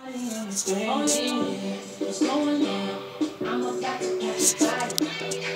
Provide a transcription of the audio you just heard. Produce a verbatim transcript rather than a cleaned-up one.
Oh yeah, what's going on? I'm about to catch a body.